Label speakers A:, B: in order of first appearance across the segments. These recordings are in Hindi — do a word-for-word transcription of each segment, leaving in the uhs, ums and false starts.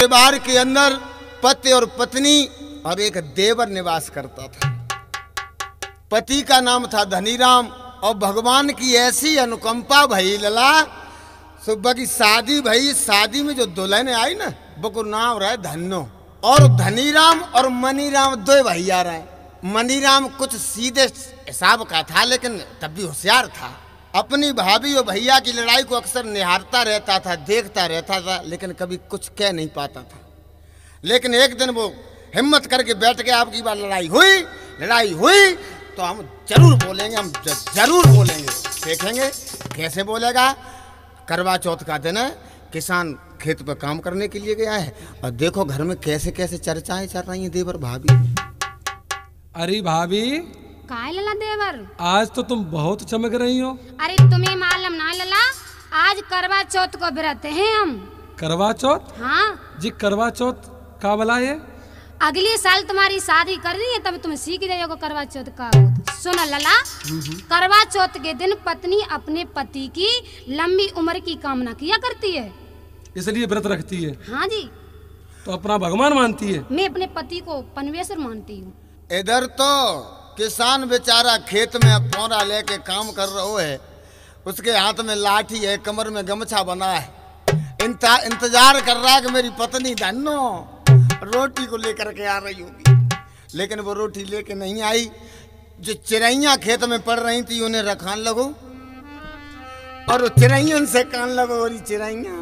A: परिवार के अंदर पति और पत्नी और एक देवर निवास करता था। पति का नाम था धनीराम और भगवान की ऐसी अनुकंपा भई लला सुबह की शादी भई। शादी में जो दुल्हन आई ना वो नाम रहा धन्नो। और धनीराम और मनीराम दो भैया रहे। मनीराम कुछ सीधे हिसाब का था लेकिन तब भी होशियार था। अपनी भाभी और भैया की लड़ाई को अक्सर निहारता रहता था, देखता रहता था, लेकिन कभी कुछ कह नहीं पाता था। लेकिन एक दिन वो हिम्मत करके बैठ के आपकी बार लड़ाई हुई लड़ाई हुई तो हम जरूर बोलेंगे, हम जरूर बोलेंगे। देखेंगे कैसे बोलेगा। करवा चौथ का दिन है, किसान खेत पर काम करने के लिए गया है और देखो घर में कैसे कैसे चर्चाएं चल रही हैं देवर भाभी।
B: अरे भाभी
C: काय लला देवर,
B: आज तो तुम बहुत चमक रही हो।
C: अरे तुम्हें मालूम ना लला, आज करवा चौथ को व्रत हैं हम।
B: करवा चौथ?
C: हाँ
B: जी करवा चौथ का भला है?
C: अगले साल तुम्हारी शादी कर रही है तब तुम सीख जाओगे करवा चौथ का होता। सुनो लला, करवा चौथ के दिन पत्नी अपने पति की लंबी उम्र की कामना किया करती है,
B: इसलिए व्रत रखती है।
C: हाँ जी।
B: तो अपना भगवान मानती है?
C: मैं अपने पति को परमेश्वर मानती हूँ।
A: इधर तो किसान बेचारा खेत में पौरा लेके काम कर रहा है, उसके हाथ में लाठी है, कमर में गमछा बना है, इंता, इंतजार कर रहा है कि मेरी पत्नी धन्नो रोटी को लेकर के आ रही होगी। लेकिन वो रोटी लेके नहीं आई। जो चिड़ैया खेत में पड़ रही थी उन्हें रखान लगो और वो चिड़ैयन से कान लगो। और चिड़ैया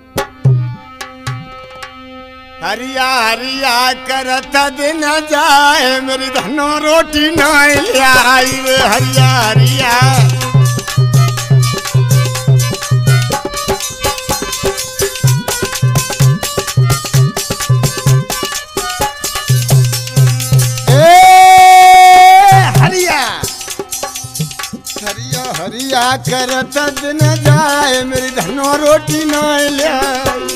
A: हरिया हरिया करत दिन जाए मेरी धनो रोटी न आई। हरिया हरिया हरिया करत दिन जाए मेरी धनो रोटी न आई।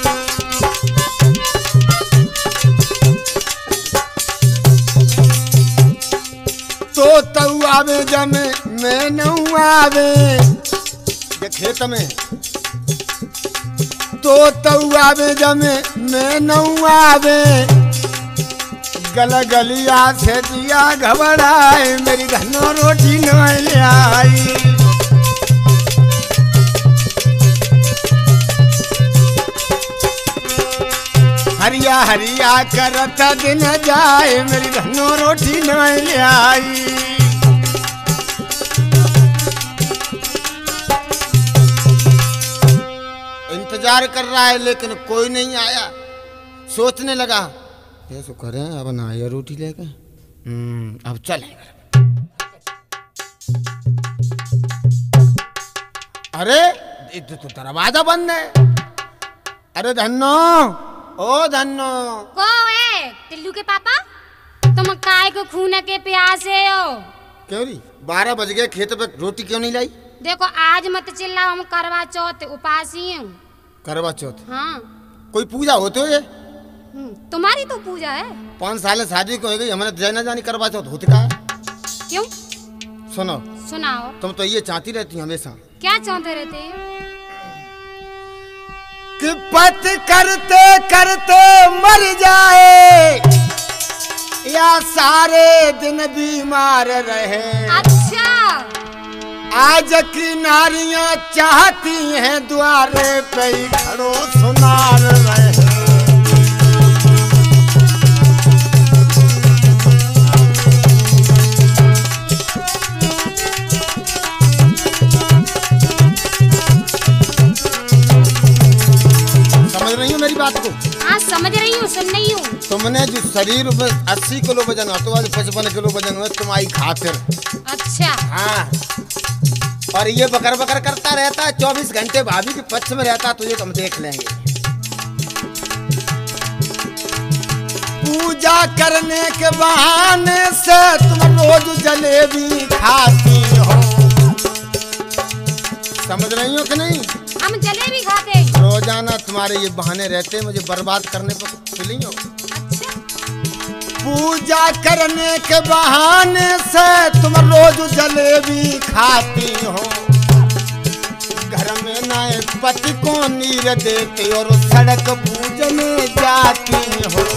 A: तो तऊ आवे जमे मैं न आवे ये खेत में। तो तऊ आवे जमे मैं न आवे गल गलिया से दिया घबराए मेरी धनो रोटी न आई। हरिया हरिया करत दिन जाए मेरी धनो रोटी न आई। इंतजार कर रहा है लेकिन कोई नहीं आया। सोचने लगा ऐसा करें अब ना आया रोटी लेके, हम्म अब चले। अरे तो, तो दरवाजा बंद है। अरे धन्नो, ओ धन्नो।
C: को है टिल्लू के पापा, तुम काय को खून के प्यासे हो?
A: क्यों री बारह बज गए, खेत पे रोटी क्यों नहीं लाई?
C: देखो आज मत चिल्लाओ, हम करवा चौथ उपासी हैं।
A: करवा चौथ?
C: हाँ।
A: कोई पूजा होते हो ये?
C: तुम्हारी तो पूजा है।
A: पाँच साल शादी को हो गई, हमने जाना जानी करवा चौथ होती का है?
C: क्यों?
A: सुनो
C: सुनाओ।
A: तुम तो ये चाहती रहती हमेशा।
C: क्या चाहते रहते हैं?
A: कि पति करते करते मर जाए या सारे दिन बीमार रहे।
C: अच्छा।
A: आज की नारियां चाहती हैं द्वारे पे खड़ो सुनार रहे। मेरी बात को?
C: हाँ समझ रही हूँ, सुन रही हूँ।
A: तुमने जो शरीर में अस्सी किलो वजन हो तो आज पचपन किलो वजन हो तुम्हारी खातिर।
C: अच्छा।
A: हाँ और ये बकर बकर करता रहता है चौबीस घंटे भाभी के पक्ष में रहता, तो ये तुम देख लेंगे। पूजा करने के बहाने से तुम रोज जलेबी खाती हो, समझ रही हो कि नहीं?
C: हम जलेबी खाते हैं
A: रोजाना। तुम्हारे ये बहाने रहते मुझे बर्बाद करने पर तुली हो।
C: अच्छा।
A: पूजा करने के बहाने से तुम रोज जलेबी खाती हो, घर में नए पति को नीर देते और सड़क पूजने जाती हो।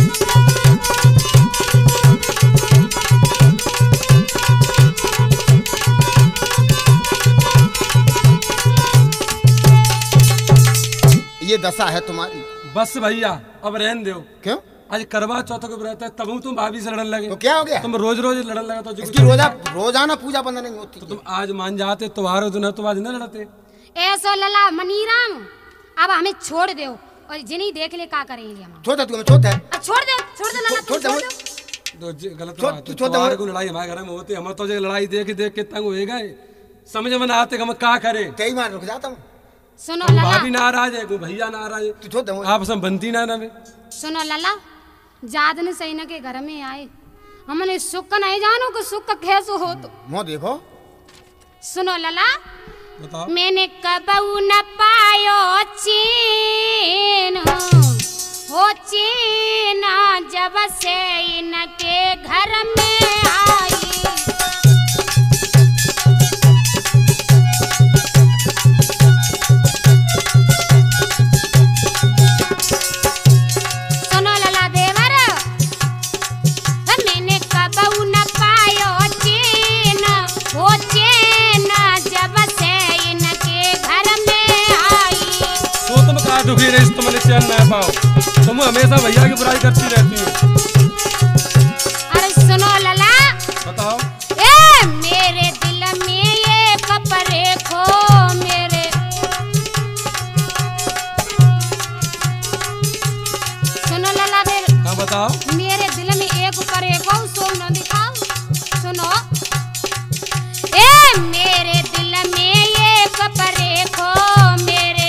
A: ये दशा है तुम्हारी।
B: बस भैया अब रहन दो।
A: क्यों?
B: आज करवा चौथ को व्रत है, तब तुम भाभी से लड़न लगे।
A: तो क्या हो गया?
B: तुम रोज रोज लड़न लगा तो
A: इसकी रोजा रोजाना पूजा बंद नहीं होती।
B: तो तुम आज मान जाते तुम्हारे दिन तो आज न लड़ते।
C: ऐसो लला मनीराम अब हमें छोड़ दो और जिन्हीं देख ले का करेंगे हम।
A: छोड़ दे तू, छोड़ दे
C: अब छोड़ दे छोड़ दे लला
A: छोड़
C: छोड़
A: दे।
C: दो।
B: तो जे- गलत
A: छोड़-
B: बात है।
A: छोड़ दे।
B: तुम्हारे को लड़ाई हमारे घर में होती है, हम तो जे लड़ाई देख देख के तंग हो गए, समझ में ना आते कि हम क्या करें।
A: कई बार रुक जाता हूँ।
C: सुनो
B: तुम
C: लला
B: भाभी नाराज है, कोई भैया नाराज है,
A: तू छोड़ दे।
B: आपस में बनती ना ना में।
C: सुनो लला जादन सैना के घर में आए हमने सुख नहीं जानो कि सुख कैसो हो। तो
A: मुँह देखो।
C: सुनो लला
B: बताओ।
C: मैंने कबू न पायो चीन हो चीन जब से इनके घर में आई। सुनो लला देवर मैंने कबू न पायो चीन हो चीन जब से इनके घर में आई।
B: तो तुम कहा दुखी रही तुम चैन न पाओ, तुम हमेशा भैया की बुराई करती रहती हो।
C: अरे सुनो लला
B: बताओ।
C: ए मेरे दिल में ये कपड़े खो मेरे सुनो लला दे
B: हाँ बताओ।
C: मेरे दिल में एक करे को सो न दिखाओ। सुनो ए मेरे दिल में ये कपड़े खो मेरे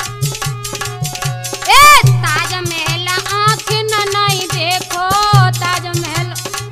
C: ए ताजमहल आँख न नहीं देखो ताजमहल।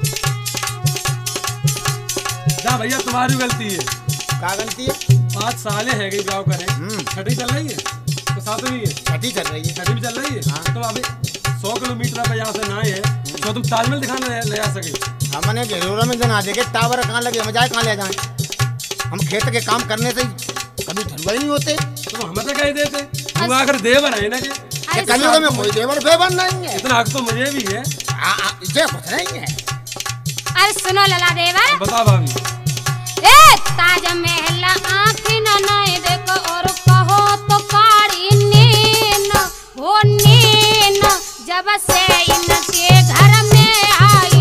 B: जा भैया तुम्हारी गलती है।
A: क्या गलती है?
B: पाँच साले है गई गाँव करे,
A: हम्म।
B: छठी चल रही है तो सातवीं है,
A: छठी चल रही है।
B: छठी भी चल रही है।
A: हाँ।
B: तो अभी सौ किलोमीटर पे यहाँ से ना है तो तुम ताजमहल दिखाने ले, ले आ सके।
A: हमने घेरों में जना देखे टावर कहाँ लगे, हम जाए कहाँ ले जाए। हम खेत के काम करने से कभी ठंडा ही नहीं होते।
B: तुम हमें तो कह देते, तुम आकर देवर है ना कि
A: ये कलियुग में कोई देवर फेवर नहीं है।
B: इतना हक तो मुझे भी है।
A: आ, आ, इसे कुछ नहीं है।
C: अरे सुनो लला देवर
B: बता भाभी।
C: ए ताजमहल आँख न नहीं देखो और कहो तो कारी नीन हो नीन जब से इनके घर में आई।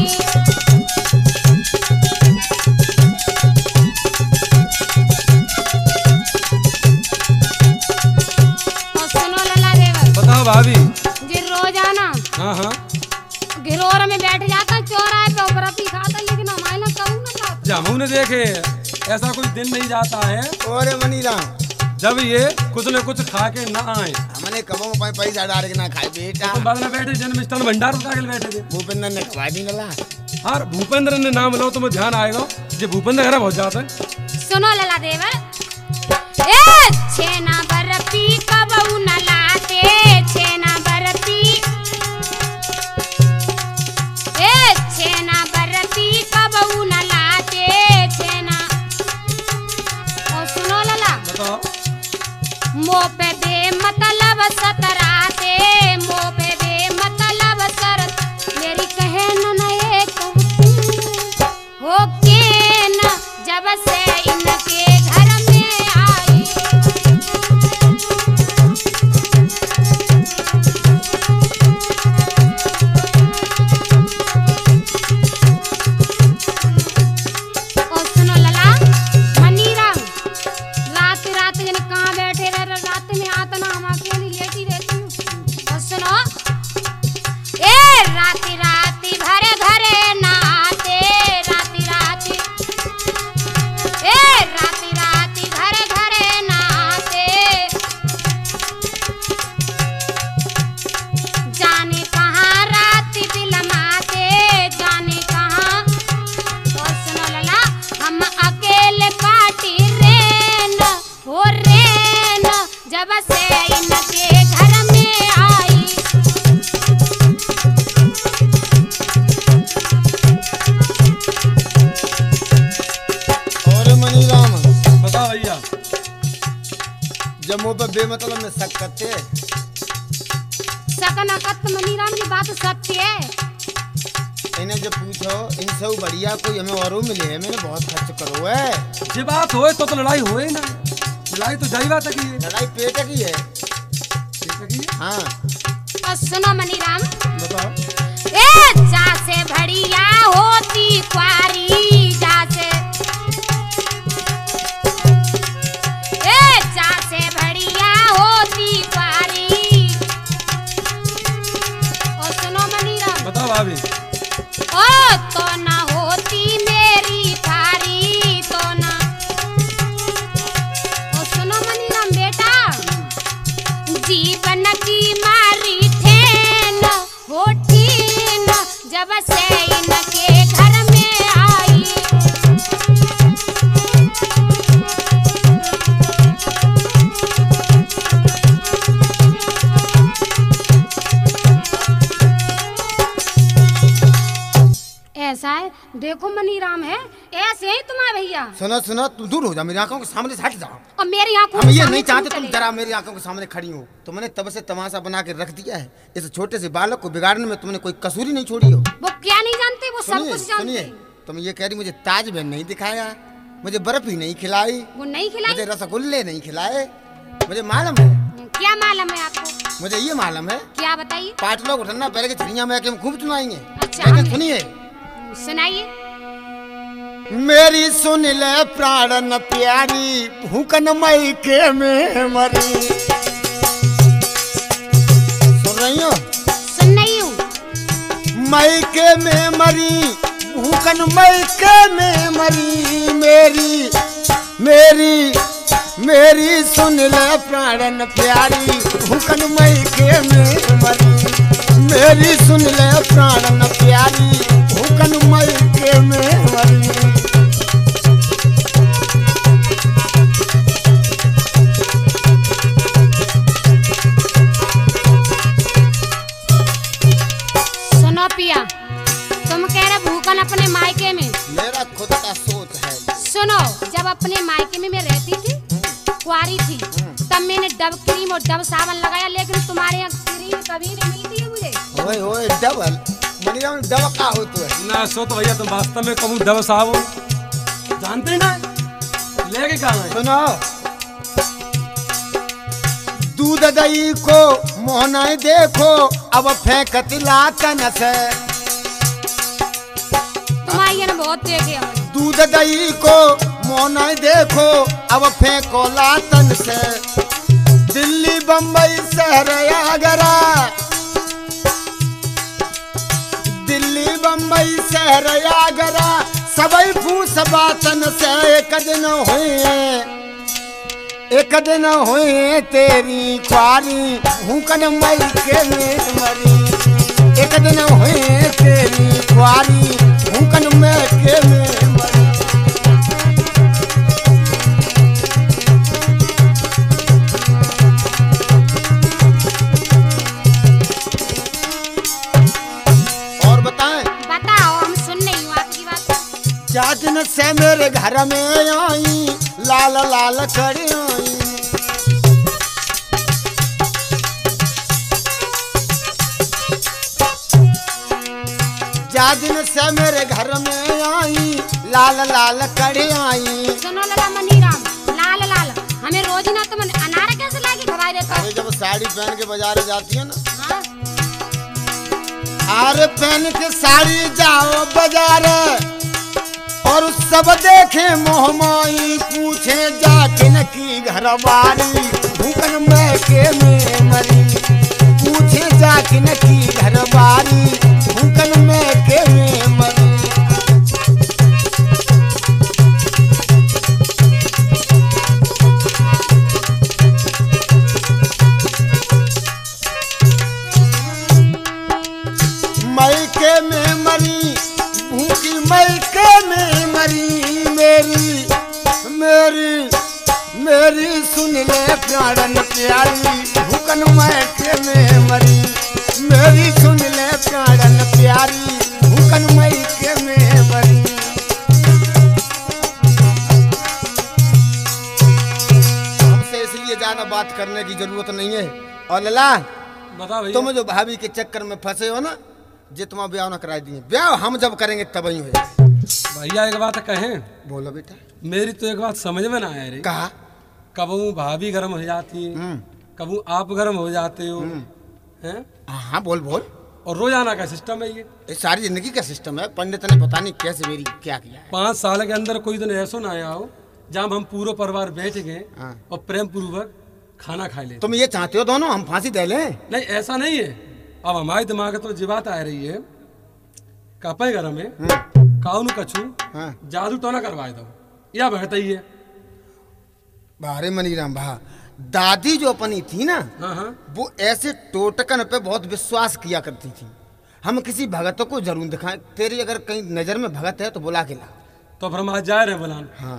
C: और सुनो लला देवर
B: बताओ भाभी।
C: जी रोजाना
B: हाँ हाँ।
C: घिरोर में बैठ जाता चौराहे पे उपरती खाता लेकिन हमारे ना कहूँ ना खाता।
B: जामू ने देखे ऐसा कोई दिन नहीं जाता है
A: और मनीराम
B: जब ये कुछ न कुछ खा के ना आए।
A: हमने कबों में पैसा डाल के ना खाए बेटा।
B: तुम बाद में बैठे जन्म स्थल भंडार उठा के बैठे थे।
A: भूपेंद्र ने खवा दी नला।
B: और भूपेंद्र ने नाम लो तुम्हें ध्यान आएगा जो भूपेंद्र घर पहुंच जाता है।
C: सुनो लला देवर ए छेना बर्फी कबऊ न लाते छेना बर्फी ए छेना बर्फी कबऊ न लाते छेना। और सुनो लला
B: बताओ।
C: मो पे बे मतलब सतराते मो पे बे मतलब सरत मेरी कहे न नए हो के न जब से इनके घर में आई।
A: बेमतलब में शक करते।
C: सकन अकत मनीराम की बात सत्य है।
A: इन्हें जब पूछो इनसे वो बढ़िया कोई हमें और मिले है, मैंने बहुत खर्च करो है।
B: ये बात होए तो तो लड़ाई होए ना, लड़ाई तो जाई बात है कि ये
A: लड़ाई पेट की है।
B: ठीक है कि
A: हाँ
C: और सुनो मनीराम,
A: बताओ।
C: ए जा से बढ़िया होती कुआरी, जा से ए जा से बढ़िया होती कुआरी। और सुनो मनीराम,
B: बताओ भाभी।
C: ओ तो ना होती मेरी थारी, तो ना। और सुनो मनीराम बेटा, जीवन की मारी ठेन हो ठीन, जब से इनके घर में आई। ऐसा है, देखो मनीराम है ऐसे ही तुम्हारे भैया।
A: सुनो सुनो, तुम दूर हो जाओ, मेरी आंखों के सामने से हट जाओ।
C: और मेरी आंखों
A: हम
C: के
A: ये
C: सामने
A: नहीं चाहते
C: तुम
A: तुम
C: चले
A: जरा मेरी आंखों के सामने खड़ी हो। तो मैंने तब से तमाशा बना के रख दिया है। इस छोटे से बालक को बिगाड़ने में तुमने कोई कसूरी नहीं छोड़ी हो।
C: वो क्या नहीं जानते, वो सब
A: सुनिए
C: कुछ जानते।
A: सुनिए, तुम ये कह रही मुझे ताज महल नहीं दिखाया, मुझे बर्फ ही नहीं खिलाई,
C: वो नहीं खिलाई।
A: मुझे रसगुल्ले नहीं खिलाए। मुझे मालूम है,
C: क्या मालूम है आपको?
A: मुझे ये मालूम है,
C: क्या बताइए?
A: पांच लोग उठना पहले के छड़िया में आके हम खूब सुनाएंगे।
C: अच्छा,
A: लेकिन
C: हमने-
A: सुनिए,
C: सुनाइए।
A: मेरी सुन ले प्राणन प्यारी, भूखन मई के में मरी। सुन रही हो?
C: सुन नहीं हूँ।
A: मई के में मरी, भूखन मई के में मरी। मेरी मेरी मेरी सुन ले प्राणन प्यारी, भूखन मई के में मरी। मेरी सुन ले प्राणन प्यारी, भूखन मई के में मरी।
C: सुनो पिया, तुम कह रहे भूखन अपने मायके में।
A: मेरा खुद का सोच है।
C: सुनो, जब अपने मायके में मैं रहती थी, कुआरी थी, तब मैंने डब क्रीम और डब साबुन लगाया, लेकिन तुम्हारे यहाँ क्रीम कभी नहीं मिलती है मुझे।
A: ओए ओए डबल मनीराम, डबल का हो तू है
B: ना सो तो भैया तुम वास्तव में कहूँ दब साहब जानते ही ना लेके कहाँ है।
A: सुनो, दूध दही को मोहना देखो, अब फेंकत लातन से।
C: तुम्हारी यहाँ बहुत देखे हमने।
A: दूध दही को मोहना देखो, अब फेंको लातन से। दिल्ली बम्बई शहर आगरा, दिल्ली बम्बई शहर आगरा, सबई फूस बातन से। एक दिन हुए एक दिन हुए तेरी ख्वारी, भूखन मई के में मरी। एक दिन हुए तेरी ख्वारी, भूखन मई के में मरी। और बताएं?
C: बताओ, हम सुन नहीं हूँ आपकी बात।
A: चार दिन से मेरे घर में आई, लाल लाल खड़ी आई। चार दिन से मेरे घर में आई, लाल लाल खड़ी आई।
C: सुनो लला मनीराम, लाल लाल हमें रोज ना तुम अनार कैसे लाके खवाई देता हो?
A: अरे जब साड़ी पहन के बाजार जाती है ना,
C: हाँ?
A: आरे पहन के साड़ी जाओ बाजार, और सब देखे मोहमाई, पूछे जाके न की घर बारी, भूखन मैं के में मरी। पूछे जाके न की घर बारी, भूखन मैं के में मरी। मई के में मरी, भूखी मई के में मरी। मेरी मेरी मेरी सुन ले प्राणन प्यारी, भूखन मई के में मरी। मेरी सुन ले प्राणन प्यारी, भूखन मई के में मरी। हमसे इसलिए ज्यादा बात करना करने की जरूरत नहीं है। और लला
B: बता भैया।
A: तुम जो भाभी के चक्कर में फंसे हो ना, जे तुम ब्याह न करा दिए, ब्याह हम जब करेंगे तब ही होगा।
B: भैया एक बात कहें,
A: बोलो बेटा।
B: मेरी तो एक बात समझ में ना आया रे।
A: कहा?
B: कबू भाभी गर्म हो जाती है, कबू आप गर्म हो जाते हो, हैं?
A: हाँ बोल बोल।
B: और रोजाना का सिस्टम है ये।
A: ये सारी जिंदगी का सिस्टम है। पंडित ने पता नहीं कैसे मेरी क्या किया है।
B: पाँच साल के अंदर कोई दिन ऐसा ना आया हो जब हम पूरा परिवार बैठ गए
A: हाँ।
B: और प्रेम पूर्वक खाना खा ले।
A: तुम ये चाहते हो दोनों हम फांसी दे लें?
B: नहीं ऐसा नहीं है। अब हमारे दिमाग में तो जी बात आ रही है, कापे घर में काउन कछू
A: हाँ।
B: जादू तो ना करवाए दो, या बहता ही है।
A: बारे मनीराम भा, दादी जो अपनी थी ना,
B: हाँ हाँ।
A: वो ऐसे टोटकन पे बहुत विश्वास किया करती थी। हम किसी भगत को जरूर दिखाएं। तेरी अगर कहीं नजर में भगत है तो बुला के ला।
B: तो फिर हम आज जा रहे हैं बुलान।
A: हाँ।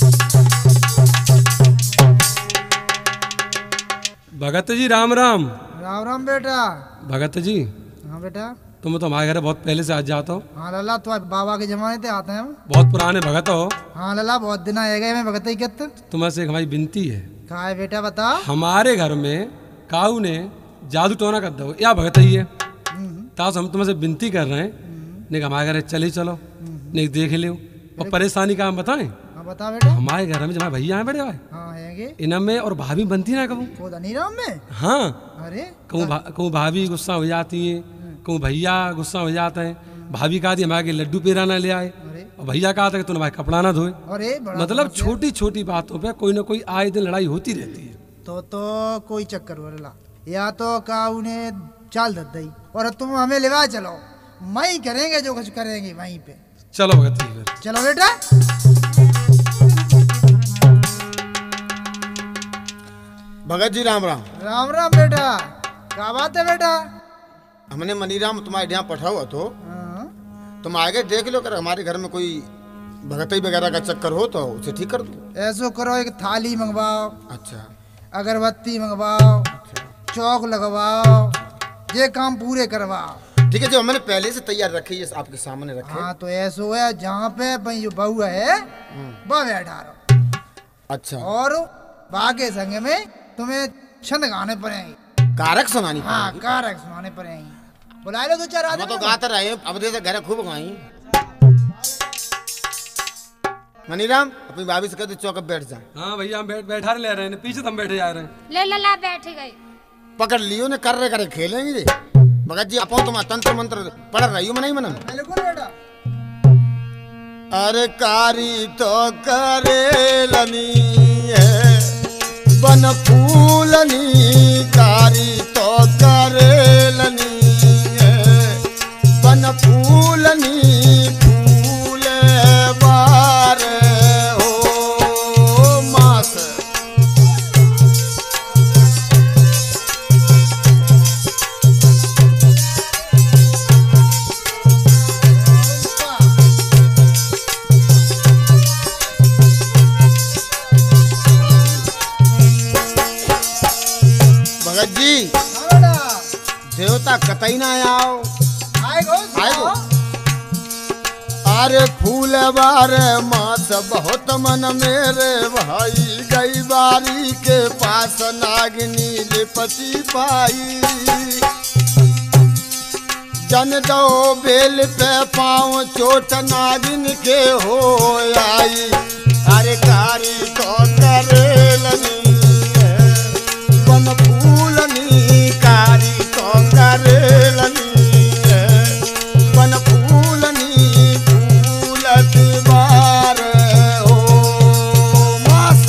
B: भगत जी राम राम।
D: राम राम बेटा।
B: भगत जी
D: हाँ बेटा।
B: तुम तो हमारे घर बहुत पहले से आज जाता हो।
D: हाँ लला, तो बाबा के जमाने से आते हैं हम।
B: बहुत पुराने भगत हो।
D: हाँ लला, बहुत दिन आए गए मैं भगत ही कहते।
B: तुम्हारे से एक हमारी विनती है।
D: कहा है बेटा, बता।
B: हमारे घर में काऊ ने जादू टोना कर दो, या भगत ही है। तास हम तुमसे विनती कर रहे हैं, नहीं हमारे घर चले चलो, नहीं देख लो। और परेशानी का हम बताएं।
D: हाँ बता बेटा।
B: हमारे घर में जब हमारे भैया हैं बड़े भाई,
D: हाँ है
B: इनमें और भाभी बनती ना कबू।
D: वो धनीराम में?
B: हाँ।
D: अरे
B: कहूँ भा, कहूँ भाभी गुस्सा हो जाती है, कहूँ भैया गुस्सा हो जाते हैं। भाभी कहा थी हमारे लड्डू पेरा ना ले आए,
D: अरे
B: और भैया कहा था कि तूने भाई कपड़ा ना धोए।
D: अरे बड़ा
B: मतलब
D: समस्या।
B: छोटी छोटी बातों पे कोई ना कोई आए दिन लड़ाई होती रहती है।
D: तो तो कोई चक्कर हो लला, या तो का उन्हें चाल दत दई और तुम हमें लेवा चलो, वहीं करेंगे जो कुछ करेंगे वहीं पे।
B: चलो भगत जी फिर।
D: चलो बेटा।
A: भगत जी राम राम।
D: राम राम बेटा। क्या बात है बेटा?
A: हमने मनीराम तुम्हारे यहाँ पठा हुआ तो
D: हाँ।
A: तुम आगे देख लो, कर हमारे घर में कोई भगतई वगैरह का चक्कर हो तो उसे ठीक कर दो।
D: ऐसो करो, एक थाली मंगवाओ,
A: अच्छा।
D: अगरबत्ती मंगवाओ, चौक लगवाओ, ये काम पूरे करवाओ।
A: ठीक है, जो हमने पहले से तैयार रखे ये आपके सामने रखे।
D: हाँ तो ऐसो है, जहाँ पे भाई जो बहू है वह बैठा रहो।
A: अच्छा।
D: और बाकी संग में तुम्हें छंद गाने पड़ेंगे,
A: कारक सुनानी
D: हाँ
A: पड़ेगी।
D: कारक सुनाने पड़ेंगे। बुला लो दो चार
A: हम
D: आदमी
A: तो
D: को।
A: गाते रहे, अब दे घर खूब गाई। मनीराम अपनी भाभी से कहते चौक पे बैठ जा।
B: हाँ भैया हम बैठ बैठा ले रहे हैं, पीछे तो हम बैठे जा रहे हैं।
C: ले लला बैठ गई।
A: पकड़ लियो ने, कर रहे करे खेलेंगे जी। भगत जी अपो तुम तंत्र मंत्र पढ़ रही हो मनाई मना।
D: बिल्कुल बेटा।
A: अरे कारी तो करेलनी है बन फूलनी, कारी तो करेलनी है बन फूलनी, फूल बार हो मास। भगत जी
D: हाँ बेटा।
A: देवता कतई ना आओ।
D: आएगो
A: आएगो। अरे फूल बार मास बहुत मन मेरे भाई, गई बारी के पास नागिनी लिपटी पाई, जन दो बेल पे पाँव चोट नागिन के हो आई। अरे कारी तो करेलनी बन फूलनी, कारी तो करेलनी बन फूलनी, फूलत बार हो मास।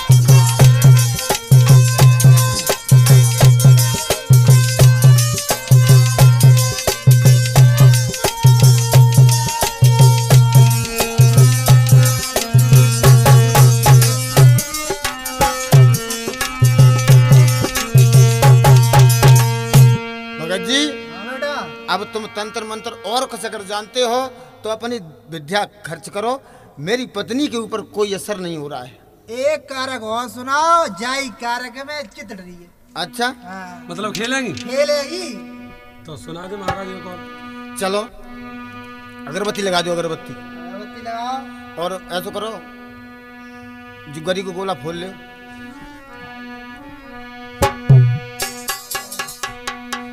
A: भगत जी
D: हाँ बेटा।
A: अब तुम तंत्र मंत्र और कुछ अगर जानते हो तो अपनी विद्या खर्च करो। मेरी पत्नी के ऊपर कोई असर नहीं हो रहा है।
D: एक कारक और सुनाओ, जाई कारक में चित रही है।
A: अच्छा
D: हाँ।
B: मतलब खेलेंगी
D: खेलेगी।
B: तो सुना दे महाराज जी को।
A: चलो अगरबत्ती लगा दो, अगरबत्ती।
D: अगरबत्ती लगाओ।
A: और ऐसा करो जुगरी को गोला फोड़ ले।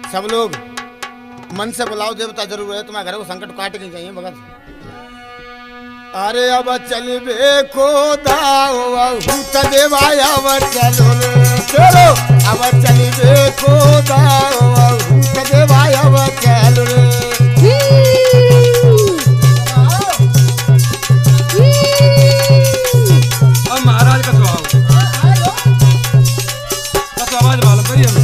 A: सब लोग मन से बुलाओ, देवता जरूर है, तुम्हारे घर को संकट काट के चाहिए भगत। अरे अब चलबे को दाओ भूत देवाय अब चलो रे चलो, अब चलबे को दाओ भूत देवाय अब चलो रे।
B: अब महाराज का स्वभाव का आवाज मालूम करिए हमें।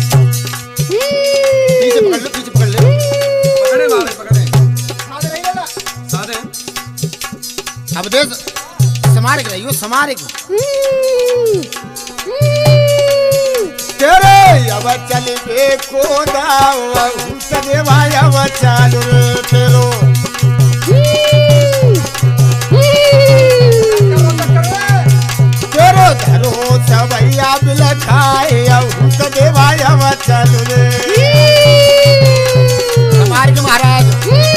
A: पीछे पकड़ लो, पीछे पकड़ ले,
B: पकड़े मारे पकड़े
D: सादे रही ना।
B: सादे
A: अब देख समारे के रहियो, समारे के तेरे अब चलबे को दाओ भूत देवाय अब चलो रे तेरो। तेरो धरो सवैया बिलखाए भूत देवाय अब चलो रे। समार के महाराज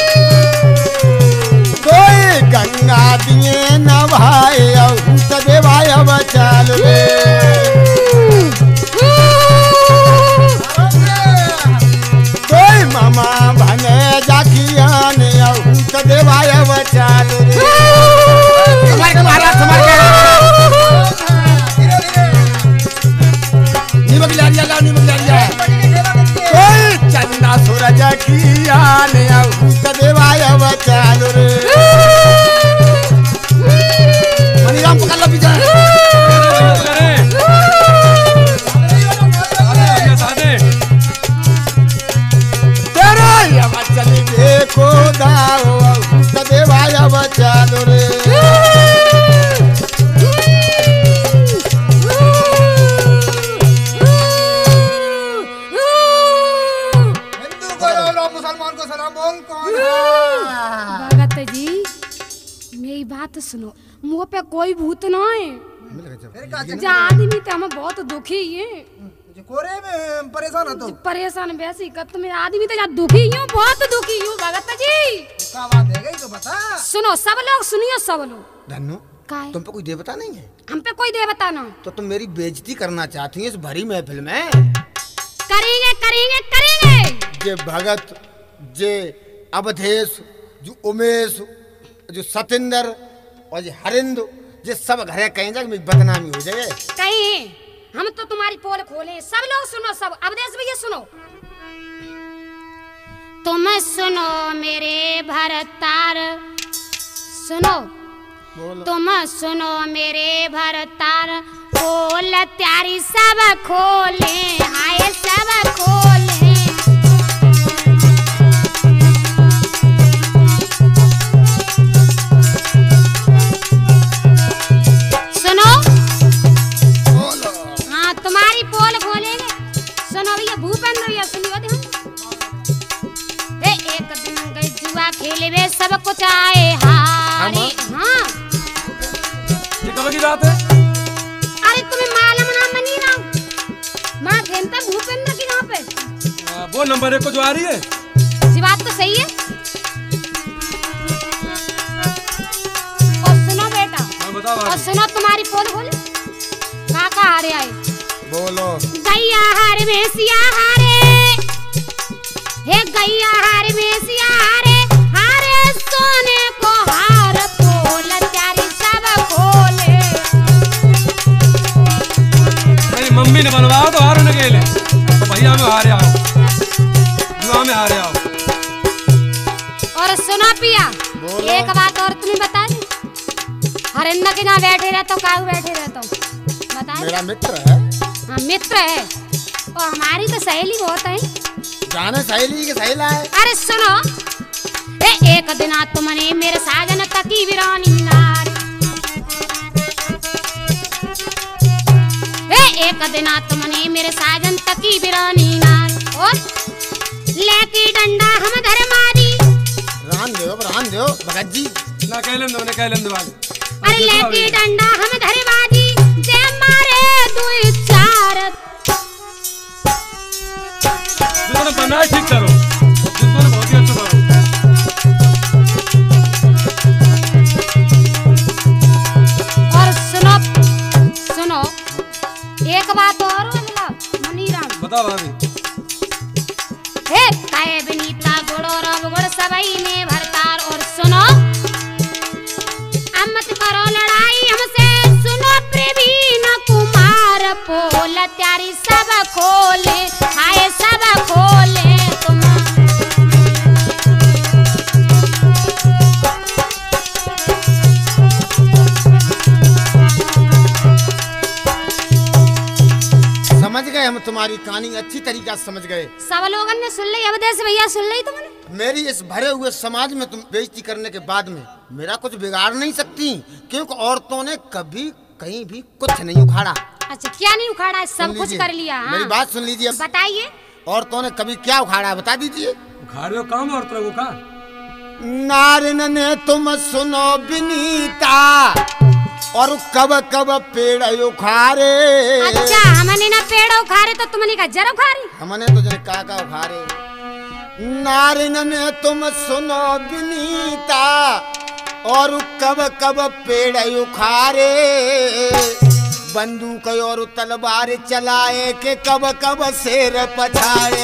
A: कोई गंगा दिए नभाए भूत देवाय अब चलो रे। कोई मामा भने जाकियान भूत देवाय अब चलो रे। समार के महाराज, समार के निमक ला दिया, लाओ निमक ला दिया। कोई चंदा सूरज की आने भूत देवाय अब चलो रे। मनीराम पकड़ लो पीछे। तेरे अब चलबे को दाओ भूत देवाय अब चलो रे।
D: मुसलमान को सलाम बोल कौन है?
C: भगत जी मेरी बात सुनो, मुँह पे कोई भूत ना है।
D: फिर का चक्कर?
C: जो आदमी तो हम बहुत दुखी है,
D: जो कोरे में परेशान है तो
C: परेशान वैसे ही कत में आदमी तो यहाँ दुखी हूँ, बहुत दुखी हूँ भगत जी।
D: क्या बात है गई तो बता।
C: सुनो सब लोग, सुनियो सब लोग।
A: धन्नो
C: का है?
A: तुम पे कोई देवता नहीं है?
C: हम पे कोई देवता ना।
A: तो तुम मेरी बेइज्जती करना चाहती है इस भरी महफिल में?
C: करेंगे करेंगे करेंगे।
A: जे भगत, जे अवधेश, जो उमेश, जो सतेंद्र और जो हरिंद, जे सब घरे कहीं जाके मेरी बदनामी हो जाए।
C: कहीं हम तो तुम्हारी पोल खोले। सब लोग सुनो, सब अवधेश भैया सुनो। तुम सुनो मेरे भरतार, सुनो
A: बोलो।
C: तुम सुनो मेरे भरतार, खोल त्यारी सब खोले, हाय सब खोले। सुनो हाँ तुम्हारी पोल खोलेंगे। सुनो भैया भूपेंद्र भैया सुनियो ध्यान। ए एक दिन गई जुआ खेले वे सब कुछ आए हारे। हाँ
B: ये कब की बात है?
C: अरे तुम्हें मालूम ना मनी ना माँ खेलता भूपेंद्र की यहाँ पे।
B: आ, वो नंबर एक को जो आ रही है,
C: जी बात तो सही है। और सुनो बेटा,
B: हाँ बताओ
C: और
B: भाभी।
C: सुनो तुम्हारी पोल खोले। कहाँ कहाँ हारे आए?
A: बोलो।
C: गैया हारे भैंसिया हारे, हे गैया हारे भैंसिया हारे, हारे सोने को हार पोल त्यारी सब खोले।
B: मेरी मम्मी ने बनवाया तो हार उन्हें गेले, तो भैया में हारे आओ, जुआ में हारे आओ।
C: और सुनो पिया,
A: बोलो।
C: एक बात और तुम्हें बता दी। हरिंदर के यहाँ बैठे रहते हो, काहू बैठे रहते हो बता।
A: मेरा मित्र है।
C: हाँ मित्र है, और हमारी तो सहेली बहुत है।
A: जाने सहेली के सहेला है।
C: अरे सुनो, ए एक दिन तुमने मेरे साजन तकी वीरानी नारी, ए एक दिन तुमने मेरे साजन तकी वीरानी नारी, और लेके डंडा हम घर मारी।
A: रान दो, रान दो भगत जी।
B: ना कहलन दो, ने कहलन दो वाली।
C: अरे लेके डंडा हम घर बाजी, जे मारे दुई चार।
B: जितना बनाए ठीक करो, जितना बहुत ही अच्छा करो।
C: और सुनो सुनो एक बात और मतलब मनीराम,
B: बताओ भाभी।
A: तुम्हारी कहानी अच्छी तरीका से समझ गए।
C: सब लोगन ने सुन ली, अवधेश भैया सुन ली तुमने।
A: मेरी इस भरे हुए समाज में तुम बेइज्जती करने के बाद में मेरा कुछ बिगाड़ नहीं सकती, क्योंकि औरतों ने कभी कहीं भी कुछ नहीं उखाड़ा।
C: अच्छा, क्या नहीं उखाड़ा है? सब कुछ कर लिया। हाँ?
A: मेरी बात सुन लीजिए।
C: बताइए,
A: औरतों ने कभी क्या उखाड़ा है, बता दीजिए।
B: उखाड़ो काम औरतों का।
A: नारिन ने तुम सुनो बिनीता, और कब कब पेड़ उखाड़े।
C: अच्छा, हमने ना पेड़ उखाड़े तो तुमने का जर उखाड़ी।
A: हमने तो जने काका उखाड़े। नारिन ने तुम सुनो बिनीता, और कब कब पेड़ उखाड़े। बंदूक और तलवार चलाए के कब कब शेर पछाड़े।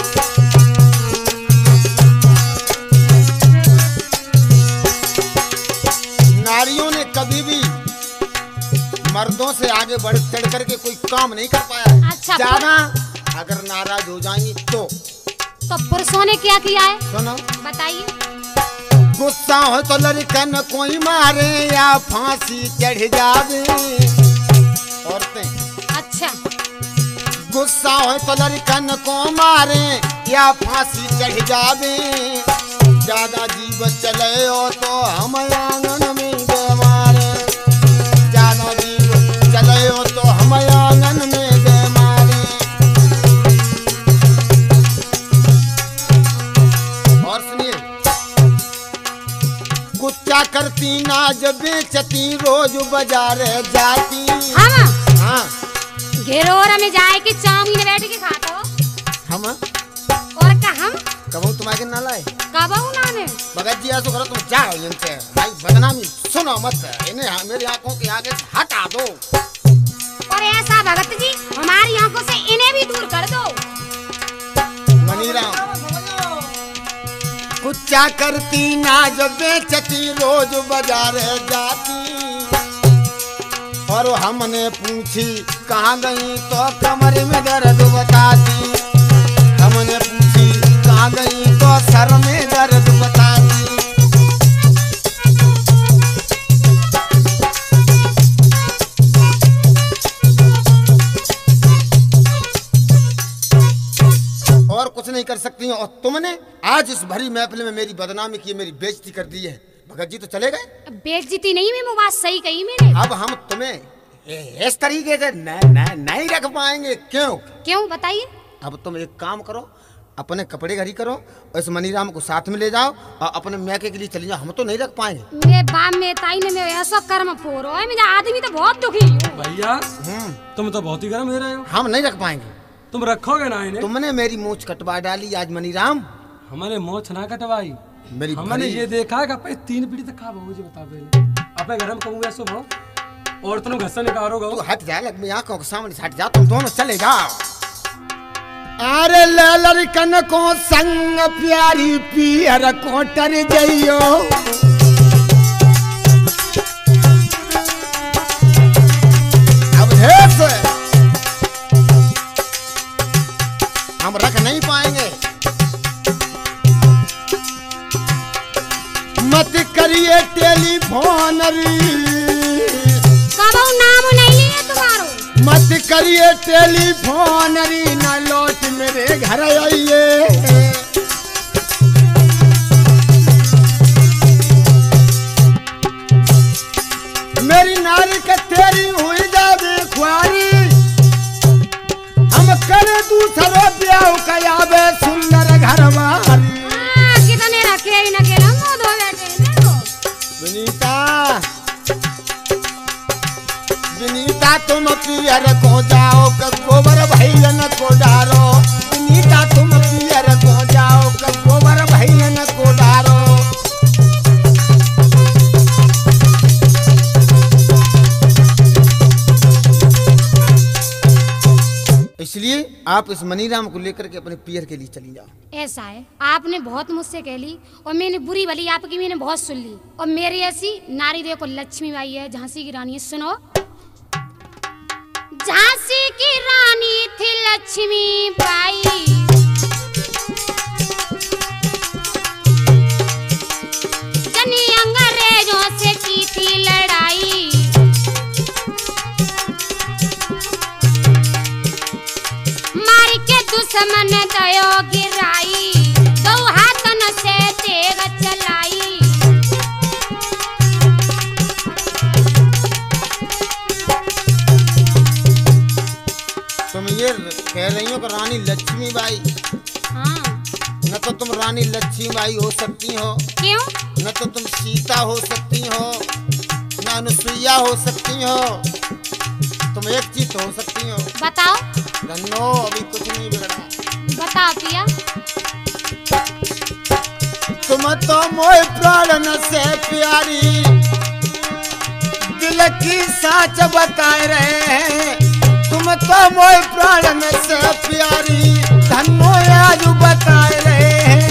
A: नारियों ने कभी भी मर्दों से आगे बढ़ चढ़ करके कोई काम नहीं कर पाया।
C: अच्छा,
A: ज्यादा अगर नाराज हो जाएंगी तो
C: तो पुरुषों ने क्या किया है?
A: सुनो,
C: बताइए।
A: गुस्सा हो तो लड़कन कोई मारे या फांसी चढ़ जावे। औरतें,
C: अच्छा,
A: गुस्सा हो तो लड़कन को मारे या फांसी चढ़ जावे। ज्यादा जीव चले हो तो हम आंगन में दे मारे। ज्यादा जीव चले हो तो हम आंगन में दे मारे। और सुनिए, कुत्ता करती नाज बेचती रोज बाजार जाती।
C: हम
A: हाँ,
C: घेरोरा में जाए कि चाउमीन बैठ के खाता हो।
A: हम
C: और का हम
A: कबू तुम्हारे ना लाए।
C: कब उन्होंने
A: भगत जी ऐसा करो, तुम जाओ इनसे। भाई बदनामी सुनो मत, इन्हें मेरी आंखों के आगे से हटा दो।
C: और ऐसा भगत जी हमारी आंखों से इन्हें भी दूर कर दो।
A: मनीराम, कुच्चा करती नाज बेचती रोज बाजार जाती। और हमने पूछी कहाँ गई तो कमर में दर्द बताती। हमने पूछी कहाँ गई तो सर में दर्द बताती। और कुछ नहीं कर सकती हैं। और तुमने आज इस भरी महफिल में मेरी बदनामी की, मेरी बेइज्जती कर दी है। भगत जी तो चले गए।
C: बेइज्जती नहीं, मैं बात सही कही मैंने।
A: अब हम तुम्हें इस तरीके से न, न, नहीं रख पाएंगे। क्यों
C: क्यों बताइए।
A: अब तुम एक काम करो, अपने कपड़े घड़ी करो और इस मनीराम को साथ में ले जाओ और अपने मैके के लिए चली जाओ। हम तो नहीं रख पाएंगे।
C: मेरे बाप में ताई ने मैं ऐसा कर्म फोरो है, मेरा आदमी तो बहुत दुखी हूँ।
B: भैया
A: हम्म,
B: तुम तो बहुत ही गर्म हो रहे हो।
A: हम नहीं रख पाएंगे।
B: तुम रखोगे ना इन्हें?
A: तुमने मेरी मूछ कटवा डाली आज मनीराम।
B: हमारे मोछ ना कटवाई।
A: मेरी
B: हमने
A: भरी-
B: ये देखा है कि अपने तीन पीढ़ी तक खा मुझे बता पहले अपने घर में कहूँगा सुबह और तुम घर से निकालोगे।
A: तू हट जा, लग मेरी आंखों के सामने से हट जा। तुम दोनों चले जाओ। अरे लड़कन को संग प्यारी पियर कोटर जइयो। अब देख हम रख नहीं पाएंगे। मत करिए टेलीफोन री,
C: कबो नाम नहीं लिया तुम्हारो।
A: मत करिए टेलीफोन री, न लौट मेरे घर आइए। मेरी नारी के तेरी हुई जावे ख्वारी। हम करे दूसरो ब्याह कयावे सुंदर घर वारी।
C: हाँ, कितने रखे ही न केला मुंह धो बैठे देखो।
A: विनीता, विनीता तुम पियर को जाओ क गोबर भैलन को डारो। विनीता तुम पियर को जाओ क गोबर भैलन को डारो। इसलिए आप इस मनीराम को लेकर के अपने पियर के लिए चली जाओ।
C: ऐसा है, आपने बहुत मुझसे कह ली और मैंने बुरी भली आपकी मैंने बहुत सुन ली। और मेरी ऐसी नारी देखो लक्ष्मी बाई है, झांसी की रानी है। सुनो, झांसी की रानी थी लक्ष्मी बाई, जनी अंग्रेजों से की थी लड़ाई।
A: रानी लक्ष्मीबाई हो सकती हो,
C: क्यों?
A: न तो तुम सीता हो सकती हो, न अनुसुईया हो सकती हो, तुम एक चीज हो सकती हो।
C: बताओ।
A: धन्नो अभी कुछ नहीं बिगड़ा।
C: बताओ पिया।
A: तुम तो मोह प्राण से प्यारी, दिल की साच बताए रहे हैं। तुम तो मोह प्राण से प्यारी, धन्नो आज बताए रहे हैं।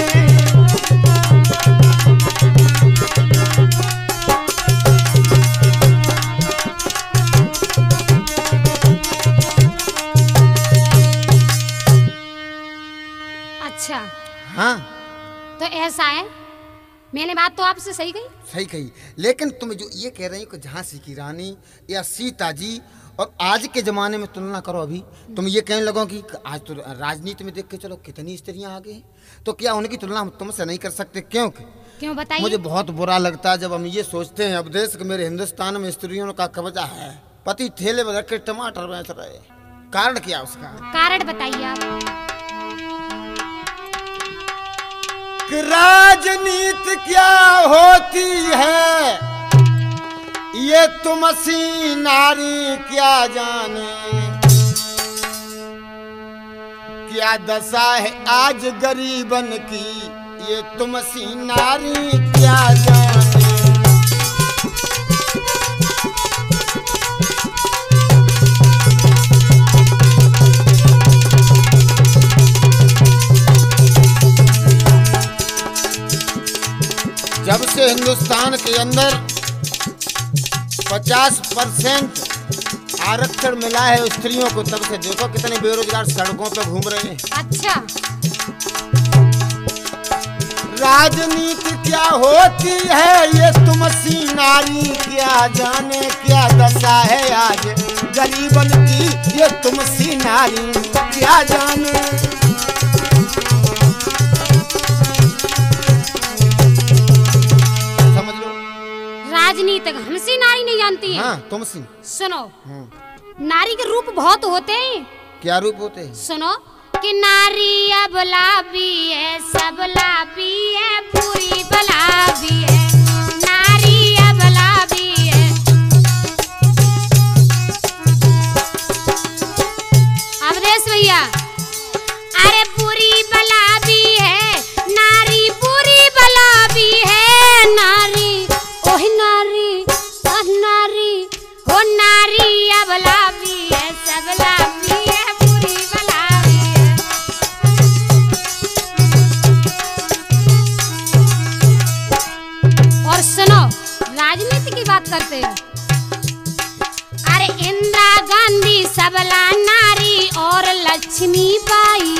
C: अच्छा
A: हाँ
C: तो ऐसा है, मैंने बात तो आपसे सही कही।
A: सही कही, लेकिन तुम जो ये कह रही हो कि झांसी की रानी या सीता जी और आज के जमाने में तुलना करो, अभी तुम ये कहने लगो कि आज तो राजनीति में देख के चलो कितनी स्त्रियां आगे हैं, तो क्या उनकी तुलना हम तुमसे नहीं कर सकते? क्यों
C: क्यों बताइए।
A: मुझे बहुत बुरा लगता है जब हम ये सोचते हैं अब देश के मेरे हिंदुस्तान में स्त्रियों का कब्जा है, पति ठेले में रख के टमाटर बेच रहे, कारण क्या उसका?
C: कारण बताइए आप।
A: राजनीति क्या होती है ये तुम सी नारी क्या जाने, क्या दशा है आज गरीबन की ये तुम सी नारी क्या जाने। जब से हिंदुस्तान के अंदर पचास परसेंट आरक्षण मिला है स्त्रियों को, तब से देखो कितने बेरोजगार सड़कों पर घूम रहे हैं।
C: अच्छा।
A: राजनीति क्या होती है ये तुम सी नारी क्या जाने, क्या दशा है आज गरीबन की ये तुम सी नारी क्या जाने।
C: राजनीतिक हमसी नारी नहीं जानती है।
A: हाँ तुम सी
C: सुनो, नारी के रूप बहुत होते हैं।
A: क्या रूप होते हैं?
C: सुनो कि नारी अबला भी है, सबला भी है, पूरी बला भी है। नारी अबला भी है। अवधेश भैया, अरे पूरी बला भी है नारी, पूरी बला भी है नारी। ओह नारी, ओह नारी, हो नारी अबला भी है, सबला भी है, पूरी बला भी है। और सुनो, राजनीति की बात करते हैं। अरे इंदिरा गांधी सबला नारी और लक्ष्मीबाई,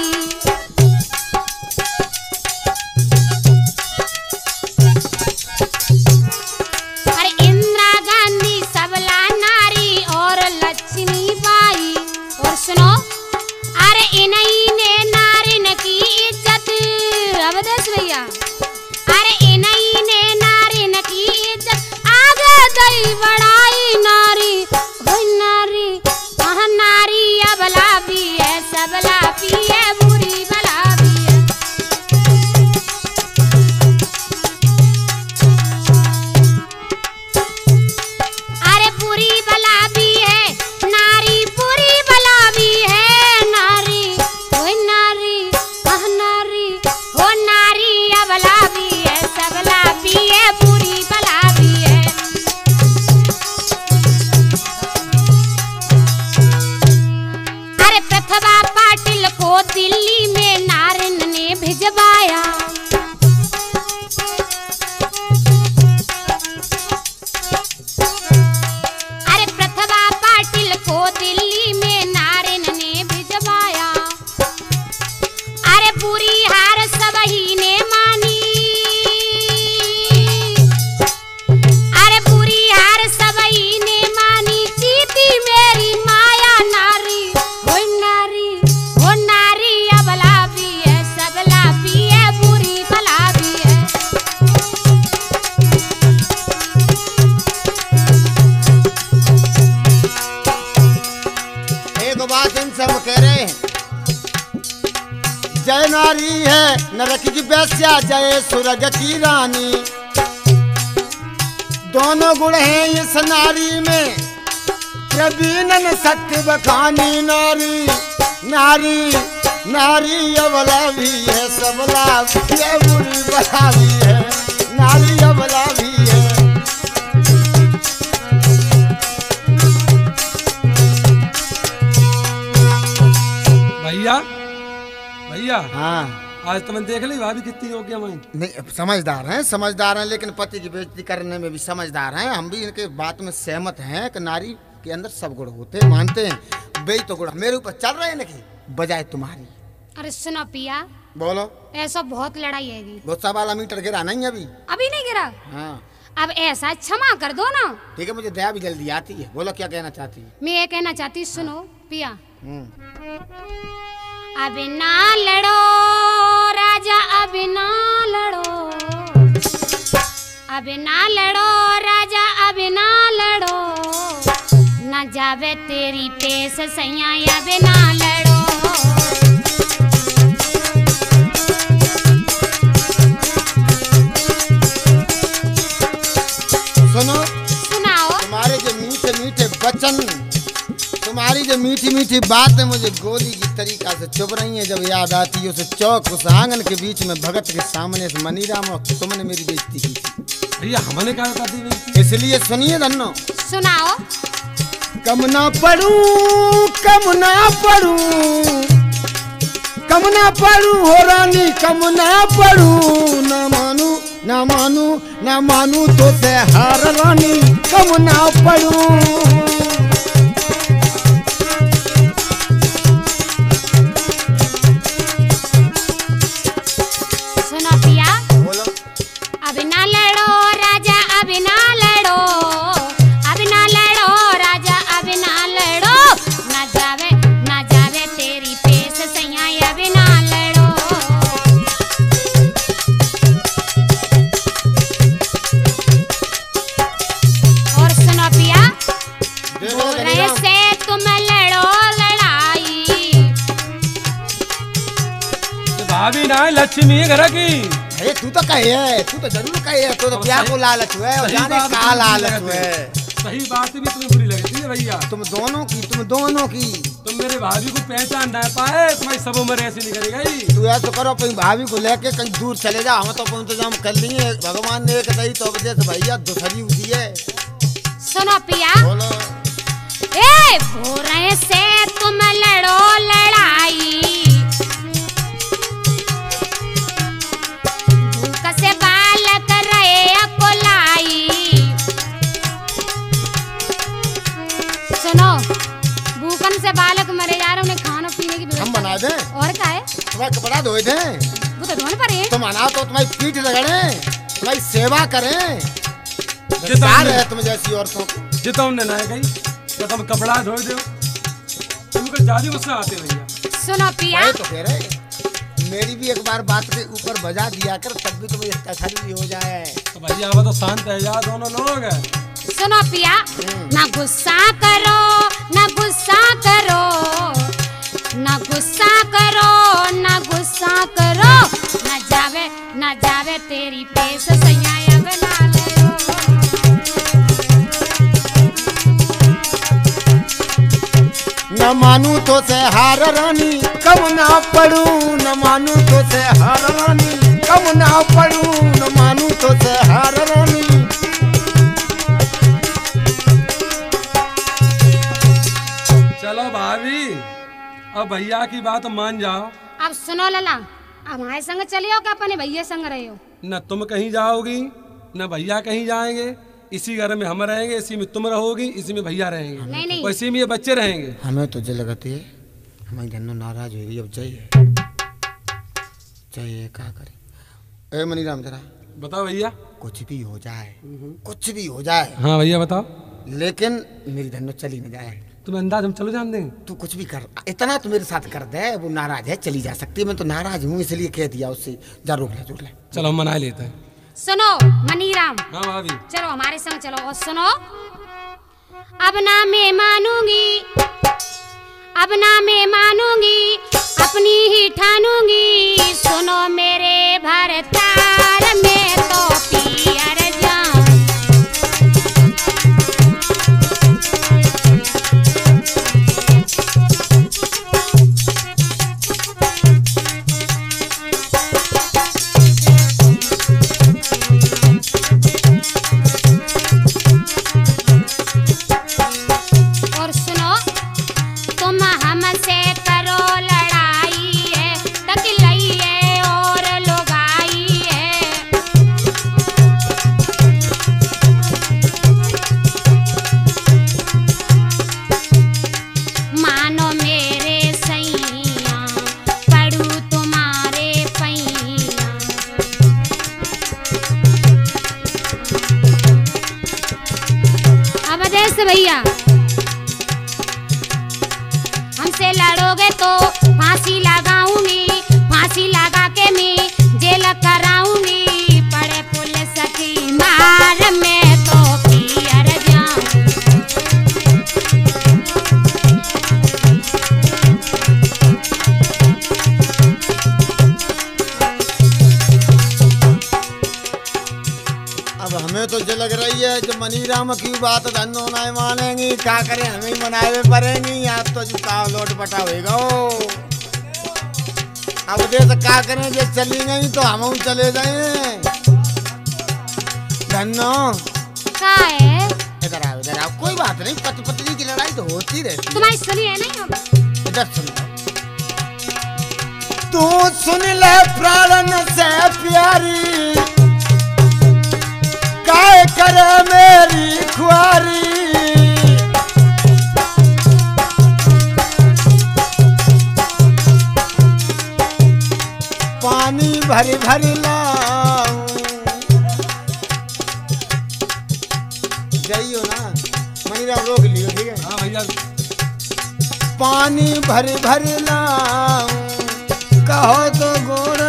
C: सुनो, अरे इन्हीं ने नारिन की इज्जत, अवधेश भैया, अरे इन्हीं ने नारिन की इज्जत आगे दई बढ़ाई नारी। वही नारी, वह नारी अबला भी है, सबला भी है, बुरी बला भी है। अरे बुरी बला भी है नारी, पूरी बला भी है नारी। वही नारी, वह नारी, हो नारी अबला भी है, सबला भी है, पूरी बला भी है।
A: है नरक की वैश्या जय स्वर्ग की रानी। दोनों गुण हैं इस नारी में प्रवीणन सत्य बखानी। नारी नारी नारी अबला भी है सबला भी है बुरी बला भी है। नारी अबला भी है।
B: भैया भैया
A: हाँ
B: आज तुमने देख ली भाभी कितनी हो गया मैं।
A: नहीं समझदार हैं समझदार हैं लेकिन पति की बेइज्जती करने में भी समझदार हैं। हम भी इनके बात में सहमत हैं कि नारी के अंदर सब गुण होते हैं, मानते हैं। बेई तो गुण मेरे ऊपर चल रहे हैं ना कि बजाय तुम्हारी।
C: अरे सुनो पिया,
A: बोलो।
C: ऐसा बहुत लड़ाई हैगी।
A: बहुत सा वाला मीटर गिरा नहीं अभी?
C: अभी नहीं गिरा।
A: हाँ
C: अब ऐसा क्षमा कर दो ना।
A: ठीक है, मुझे दया भी जल्दी आती है। बोलो क्या कहना चाहती है?
C: मैं ये कहना चाहती, सुनो पिया।
A: हम्म।
C: अब ना लड़ो राजा, अब ना लड़ो, अब ना लड़ो राजा, अब ना लड़ो, ना जावे तेरी पेश सैया, अब ना लड़ो।
A: सुनो,
C: सुनाओ।
A: तुम्हारे जो मीठे मीठे वचन, तुम्हारी जो मीठी मीठी बातें मुझे गोली की तरीका से चुभ रही हैं। जब याद आती है उस चौक उस आंगन के बीच में भगत के सामने से मनीराम और तुमने मेरी बेइज्जती की थी।
B: भैया हमने कहा था बेइज्जती?
A: इसलिए सुनिए धन्नो।
C: सुनाओ।
A: कम ना पड़ू कम ना पड़ू कम ना पड़ू हो रानी, कम ना पड़ू। ना मानू ना मानू ना मानू तो से हार रानी, कम ना पड़ू।
C: सुनो पिया।
A: बोलो।
C: अब ना लड़ो राजा, अब ना लड़ो, अब ना लड़ो राजा, अब ना लड़ो, ना जावे ना जावे तेरी पेश सैया, अब ना लड़ो। और सुनो पिया, बोरे से तुम लड़ो लड़ाई।
B: भाभी ना लक्ष्मी है घर की।
A: अरे तू तो कहे है, तू तो जरूर कहे है। तू तो क्या को लालच है और जाने का लालच है।
B: सही बात भी तुम्हें बुरी लगती है भैया।
A: तुम दोनों की तुम दोनों की
B: तुम मेरे भाभी को पहचान ना पाए, तुम्हारी सब उम्र ऐसी निकल गई।
A: तू ऐसा करो अपनी भाभी को लेके कहीं दूर चले जा। हम तो इंतजाम कर लिए, भगवान ने एक दही तो वजह से भैया दुसरी उठी है।
C: सुनो पिया।
A: बोलो।
C: ए भोरे से तुम लड़ो लड़ाई, भूख से बालक रहे कोलाई। सुनो, भूखन से बालक मरे जा रहे, उन्हें खाना पीने की व्यवस्था
A: हम बना दें?
C: और क्या है?
A: तुम्हारे कपड़ा धोए थे,
C: वो तो ढूंढ पर है।
A: तुम आना तो तुम्हारी पीठ रगड़े, तुम्हारी सेवा करें।
B: जितना
A: है तुम जैसी औरतों को।
B: जितना उन्हें ना गई तो तुम कपड़ा धो दो, तुमको ज्यादा गुस्सा आते भैया।
C: सुनो पिया।
A: वही तो कह रहे, मेरी भी एक बार बात के ऊपर बजा दिया कर, तब भी तुम्हें तसल्ली हो जाए।
B: तो भैया अब तो शांत है यार, दोनों लोग हैं।
C: सुनो पिया, ना गुस्सा करो ना गुस्सा करो, ना गुस्सा करो ना गुस्सा करो, ना जावे ना जावे तेरी पेश सैया, अब ना लड़ो।
A: न मानू तो से हार रानी, कम ना पड़ू। न मानू तो से हार रानी, कम ना पड़ू। न मानू तो से हार रानी।
B: चलो भाभी, अब भैया की बात मान जाओ।
C: अब सुनो लला, अब हमारे संग चलियो कि अपने भैया संग रहे हो?
B: न तुम कहीं जाओगी न भैया कहीं जाएंगे। इसी घर में हम रहेंगे, इसी में तुम रहोगी, इसी में भैया रहेंगे,
C: नहीं नहीं,
B: और इसी में ये बच्चे रहेंगे।
A: हमें तो जो लगती है हमारी धन्नो नाराज हो गई। अब चाहिए चाहिए क्या करे। ए मनीराम जरा
B: बताओ भैया।
A: कुछ भी हो जाए, कुछ भी हो जाए,
B: हाँ भैया बताओ।
A: लेकिन मेरी धन्नो चली न जाए।
B: तुम्हें अंदाज हम चलो जान देंगे।
A: तू कुछ भी कर, इतना तो मेरे साथ कर दे। वो नाराज है, चली जा सकती है। मैं तो नाराज हूँ, इसलिए कह दिया उससे, जा रोक ले रोक ले।
B: चलो हम मना लेते हैं।
C: सुनो मनीराम,
B: हाँ भाभी
C: चलो हमारे संग चलो। और सुनो, अब ना मैं मानूंगी, अब ना मैं मानूंगी, अपनी ही ठानूंगी सुनो मेरे भरतार में तो पियर जाऊं। और सुनो तुम हमसे करो लड़ाई है तकलइए और लुगाई है। मानो मेरे सैया पड़ू तुम्हारे पैया। अब देश भैया हमसे लड़ोगे तो फांसी लगाऊंगी, फांसी लगा के मैं जेल कराऊंगी। पड़े पुलिस की मार में तो पियर जाऊं।
A: अब हमें तो जो लग रही है जो मनीराम की बात धंधो नहीं मानेंगी, क्या करें हमें ही मनावे पड़ेंगी। आप तो जो का लोट पटा होगा। अब देख क्या करें, जो चली गई तो हम चले जाए। धन्नो
C: का है
A: इधर आओ, इधर आओ। कोई बात नहीं, पति पत्नी की लड़ाई तो होती रहती है।
C: तुम्हारी सुनी है नहीं अब?
A: इधर सुन, तू सुन ले प्राण से प्यारी, काय करे मेरी खुआरी। पानी भरी भरी लाऊं। जाइयो ना मनीराम, रोक लियो ठीक है।
B: हाँ भैया।
A: पानी भरी भरी लाऊं कहो तो गोरा।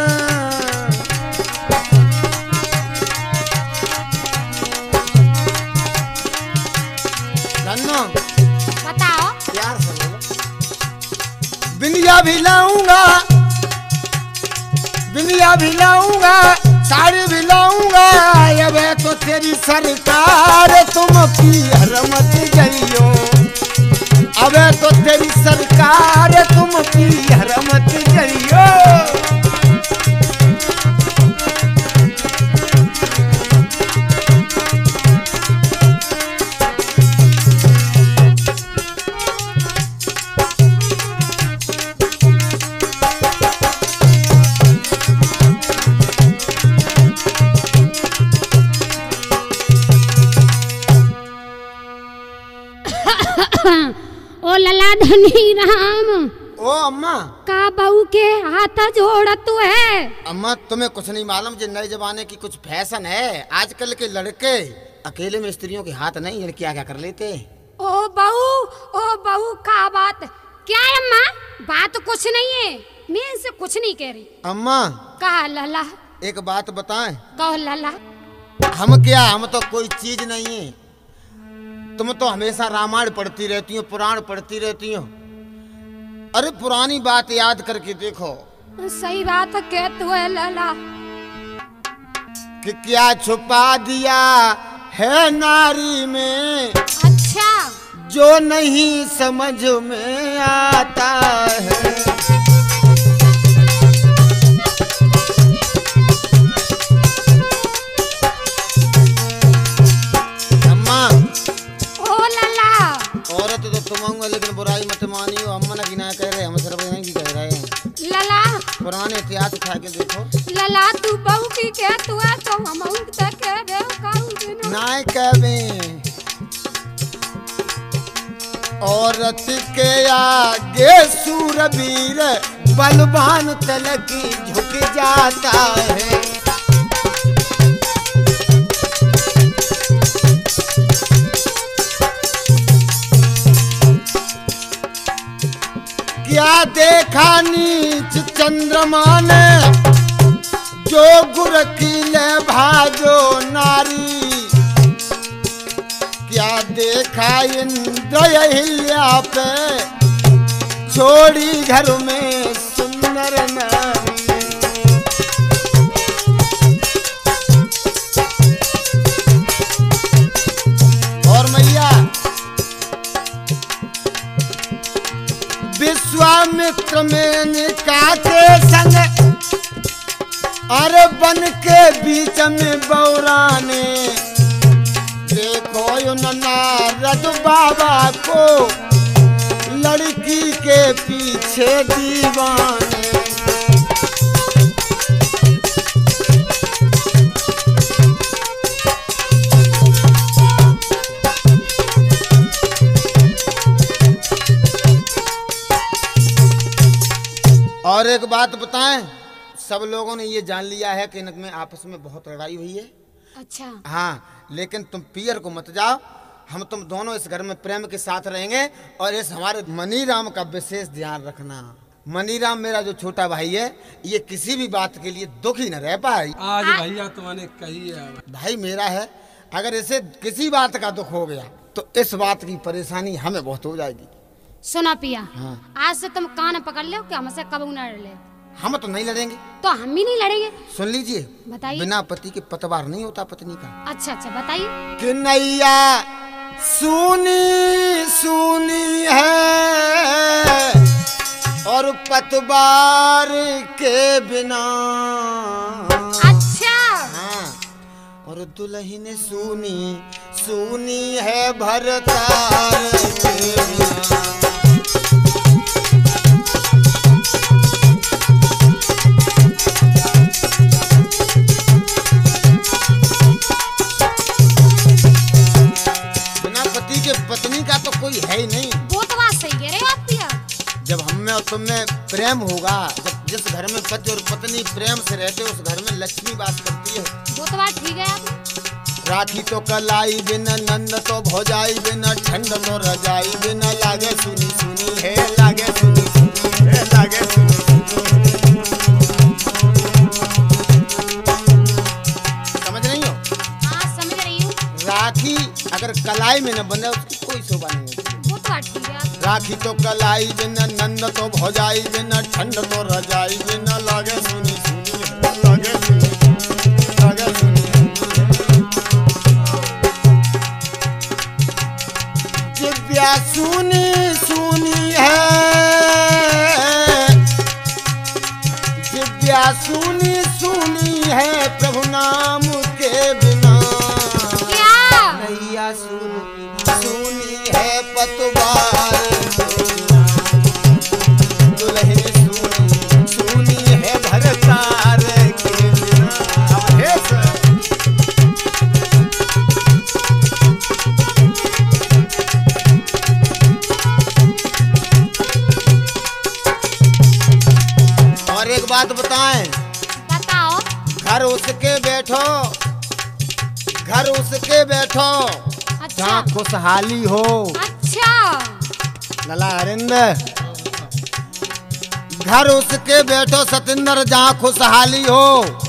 C: बताओ
A: प्यार से बोलो। बिंदिया भी लाऊंगा, बिंदिया भी लाऊंगा, साड़ी भी लाऊंगा। अब तो तेरी सरकार तुम पियर मत जाइयो। अब तो तेरी सरकार तुम पियर मत जाइयो।
C: ओ लला धनीराम,
A: ओ अम्मा,
C: का बहू के हाथ जोड़त है।
A: अम्मा तुम्हें कुछ नहीं मालूम, जो नए जमाने की कुछ फैशन है। आजकल के लड़के अकेले में स्त्रियों के हाथ नहीं, लड़कियां क्या कर लेते।
C: ओ बहू, ओ बहू का बात क्या है अम्मा? बात कुछ नहीं है, मैं इनसे कुछ नहीं कह रही।
A: अम्मा
C: कहा लला,
A: एक बात बताएं।
C: कहो लला।
A: हम क्या, हम तो कोई चीज नहीं है। तुम तो हमेशा रामायण पढ़ती रहती हो, पुराण पढ़ती रहती हो। अरे पुरानी बात याद करके देखो।
C: सही बात कहते हो लला।
A: कि क्या छुपा दिया है नारी में,
C: अच्छा
A: जो नहीं समझ में आता है। औरत तो तुम आऊंगा, लेकिन बुराई मत मानियो। हम मना की ना कह रहे, हम सिर्फ यही की कह रहे हैं।
C: लला
A: पुराने इतिहास उठा के देखो।
C: लला तू बहू की कह तू है तो हम उनका कह दे कहूं
A: ना कहबे। औरत के आगे सूरवीर बलवान तलक झुक जाता है। क्या देखा नीच चंद्रमा ने, जो गुरकीले भाजो नारी। क्या देखा इंद्र अहिल्या पे, छोड़ी घर में सुन करना। और मैया विश्वामित्र मेनका के संग अरे बन के बीच में बौराने देखो यो नारद बाबा को लड़की के पीछे दीवाने। और एक बात बताएं, सब लोगों ने ये जान लिया है कि इनमें आपस में बहुत लड़ाई हुई है।
C: अच्छा
A: हाँ, लेकिन तुम पियर को मत जाओ, हम तुम दोनों इस घर में प्रेम के साथ रहेंगे। और इस हमारे मनीराम का विशेष ध्यान रखना। मनीराम मेरा जो छोटा भाई है, ये किसी भी बात के लिए दुखी न रह पाए।
B: आज भैया तुमने कही है
A: भाई मेरा है, अगर इसे किसी बात का दुख हो गया तो इस बात की परेशानी हमें बहुत हो जाएगी।
C: सुना पिया,
A: हाँ।
C: आज से तुम कान पकड़ लो कि हमसे कब न लड़े।
A: हम तो नहीं लड़ेंगे।
C: तो हम भी नहीं लड़ेंगे।
A: सुन लीजिए,
C: बताइए।
A: बिना पति के पतवार नहीं होता पत्नी का।
C: अच्छा अच्छा बताइए।
A: कि नैया सुनी सुनी है और पतवार के बिना।
C: अच्छा
A: हाँ, और दुल्हन सुनी सुनी है भरतार के बिना। पत्नी का तो कोई है ही नहीं।
C: वो तो बात सही कह रहे हो आप पिया।
A: जब हम में और तुम में प्रेम होगा, जब जिस घर में पति और पत्नी प्रेम से रहते उस घर में लक्ष्मी वास करती है।
C: वो तो बात ठीक है आपने।
A: राखी तो कलाई बिना, नंद तो भौजाई बिना, ठंड तो रजाई बिना, लागे सुनी सुनी है, लागे सुनी सुनी है, लागे सुनी सुनी। समझ रही हो?
C: हाँ समझ रही हूँ।
A: राखी अगर कलाई में न बंधे उसकी कोई शोभा नहीं होती।
C: वो तो बात ठीक है।
A: राखी तो कलाई बिना, नंद तो भौजाई बिना, ठंड तो रजाई बिना, लागे सुनी सुनी है, लागे सुनी लागे सुनी। दिव्या सुनी सुनी है, दिव्या सुनी सुनी है प्रभु नाम के बिना। नैया सुनी सुनी है पतवार, दुल्हन सुनी सुनी है भरतार के बिना। और एक बात बताएं।
C: बताओ।
A: घर उसके बैठो, घर उसके बैठो
C: अच्छा।
A: जहाँ खुशहाली हो।
C: अच्छा
A: लला हरिंदर, घर उसके बैठो सतिंदर जहाँ खुशहाली हो,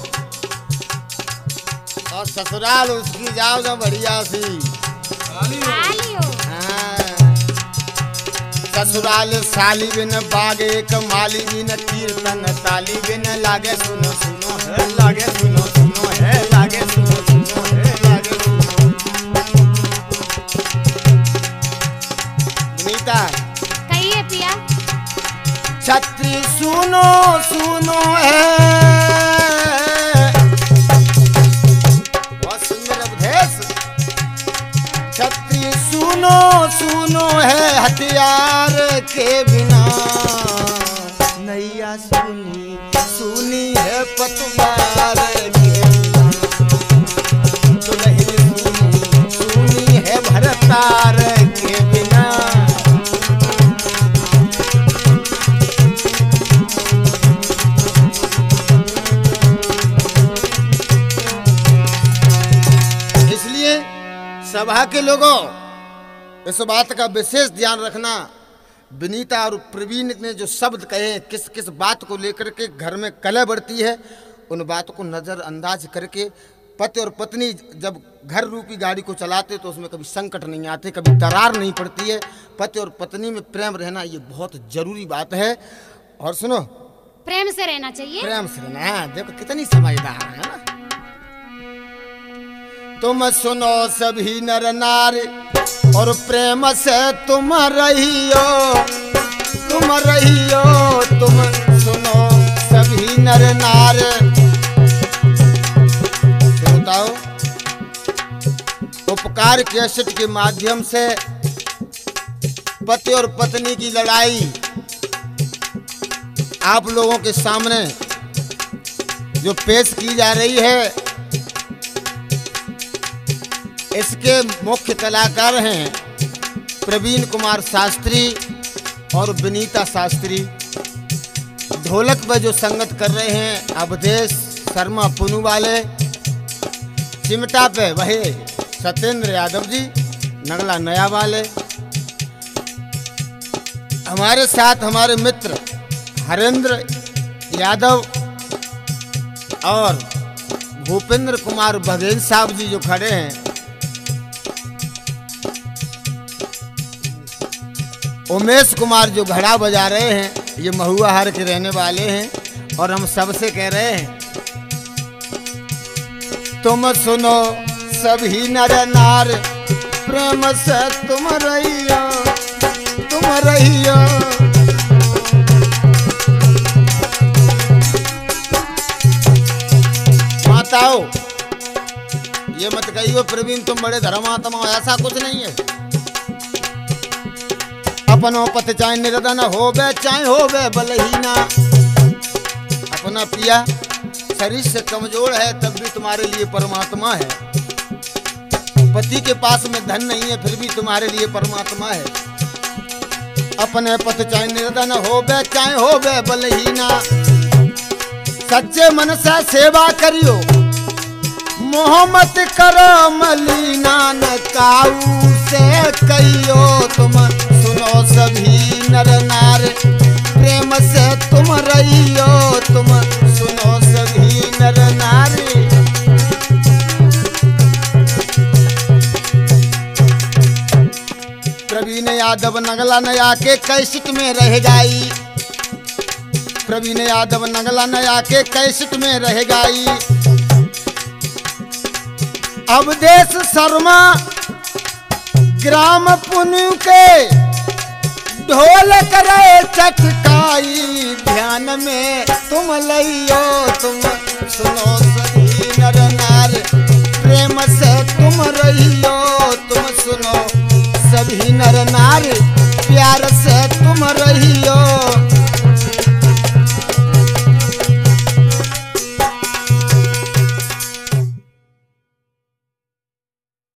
A: और ससुराल उसकी जाओ जो बढ़िया सी।
C: खाली हो।
A: हाँ। ससुराल साली बिन बागे कमाली बिन, कीर्तन ताली बिन, लागे सुनो सुनो है, लागे सुनो सुनो है, लागे सुनो सुनो है, लागे सुनो। नीता
C: कहिए पिया।
A: छत्री सुनो सुनो है, बहुत सुंदर उपदेश। छत्री सुनो सुनो है हथियार के बिना। नैया सुनी सुनी है पतवार के बिना, दुल्हन सुनी सुनी है भरतार के बिना। इसलिए सभा के लोगों इस बात का विशेष ध्यान रखना। विनीता और प्रवीण ने जो शब्द कहे, किस किस बात को लेकर के घर में कलह बढ़ती है, उन बातों को नज़रअंदाज करके पति और पत्नी जब घर रूपी गाड़ी को चलाते तो उसमें कभी संकट नहीं आते, कभी दरार नहीं पड़ती है। पति और पत्नी में प्रेम रहना ये बहुत जरूरी बात है। और सुनो,
C: प्रेम से रहना चाहिए।
A: प्रेम से रहना है। देखो कितनी समझदार है ना। तुम सुनो सभी नर नारी और प्रेम से तुम रहियो, तुम रहियो, तुम सुनो सभी नर नारी। बताओ, उपकार कैसेट के माध्यम से पति और पत्नी की लड़ाई आप लोगों के सामने जो पेश की जा रही है, इसके मुख्य कलाकार हैं प्रवीण कुमार शास्त्री और विनीता शास्त्री। ढोलक पर जो संगत कर रहे हैं अवधेश शर्मा पुनू वाले। चिमटा पे वही सत्येंद्र यादव जी नगला नया वाले। हमारे साथ हमारे मित्र हरेंद्र यादव और भूपेंद्र कुमार बघेल साहब जी जो खड़े हैं। उमेश कुमार जो घड़ा बजा रहे हैं, ये महुआ हार के रहने वाले हैं। और हम सबसे कह रहे हैं, तुम सुनो सभी नर नार, प्रेम से तुम रहियो, तुम रहियो। माताओं, ये मत कहियो प्रवीण तुम बड़े धर्मात्मा हो, ऐसा कुछ नहीं है। अपनो पत चाहे निर्धन होवे चाहे होवे बलहीना, अपना पिया शरीर से कमजोर है तब भी तुम्हारे लिए परमात्मा है। पति के पास में धन नहीं है फिर भी तुम्हारे लिए परमात्मा है। अपने पत चाहे निर्धन होवे चाहे होवे बलहीना, सच्चे मन से सेवा करियो, मोहम्मत करो मलीना, न काऊ से कहियो। तुम सुनो सभी नर नार, प्रेम से तुम रहियो, तुम सुनो सभी नर नारी। प्रवीण यादव नगला नया के कैसेट में रह जाई, प्रवीण यादव नगला नया के कैसेट में रह जाई। अवधेश शर्मा ग्राम पुण्य के ढोल करे चटकाई, ध्यान में तुम लइयो, तुम सुनो सभी नर नार, प्रेम से तुम रहियो, तुम सुनो सभी नर नार, प्यार से तुम रहियो।